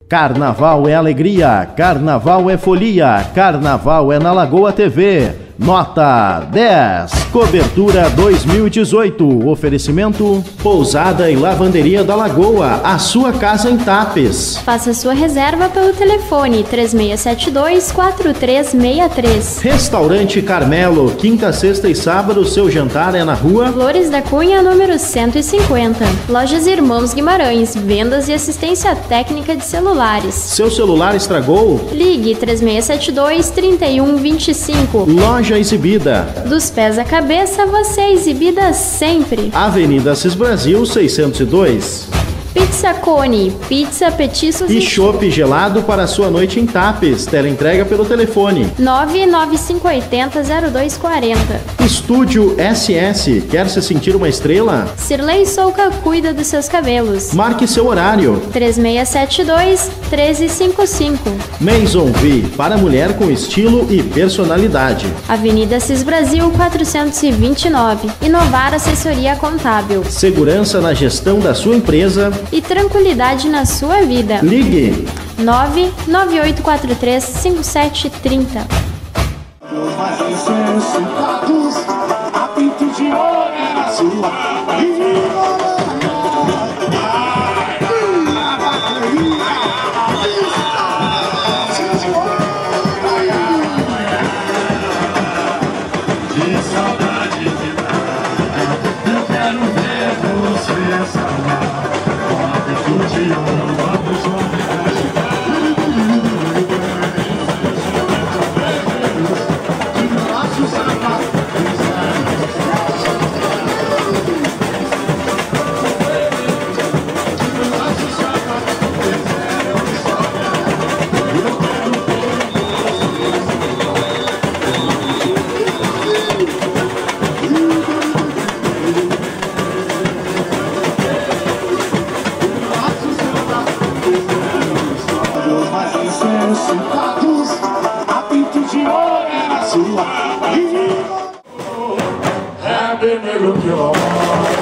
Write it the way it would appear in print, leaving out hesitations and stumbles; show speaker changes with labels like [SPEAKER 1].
[SPEAKER 1] Carnaval é alegria, carnaval é folia, carnaval é na Lagoa TV. Nota 10, cobertura 2018, oferecimento Pousada e Lavanderia da Lagoa, a sua casa em Tapes.
[SPEAKER 2] Faça sua reserva pelo telefone 3672-4363.
[SPEAKER 1] Restaurante Carmelo, quinta, sexta e sábado, seu jantar é na rua
[SPEAKER 2] Flores da Cunha, número 150. Lojas Irmãos Guimarães, vendas e assistência técnica de celulares.
[SPEAKER 1] Seu celular estragou?
[SPEAKER 2] Ligue 3672-3125.
[SPEAKER 1] Loja Exibida.
[SPEAKER 2] Dos pés à cabeça, você é exibida sempre.
[SPEAKER 1] Avenida Assis Brasil 602.
[SPEAKER 2] Pizza Cone, pizza, petiscos
[SPEAKER 1] e chopp gelado para a sua noite em Tapes. Teleentrega pelo telefone
[SPEAKER 2] 99580-0240.
[SPEAKER 1] Estúdio SS. Quer se sentir uma estrela?
[SPEAKER 2] Sirlei Souca cuida dos seus cabelos.
[SPEAKER 1] Marque seu horário
[SPEAKER 2] 3672-1355.
[SPEAKER 1] Maison V, para mulher com estilo e personalidade.
[SPEAKER 2] Avenida Assis Brasil 429. Inovar Assessoria Contábil.
[SPEAKER 1] Segurança na gestão da sua empresa
[SPEAKER 2] e tranquilidade na sua vida.
[SPEAKER 1] Ligue
[SPEAKER 2] 99843-5730.
[SPEAKER 3] Happy New York.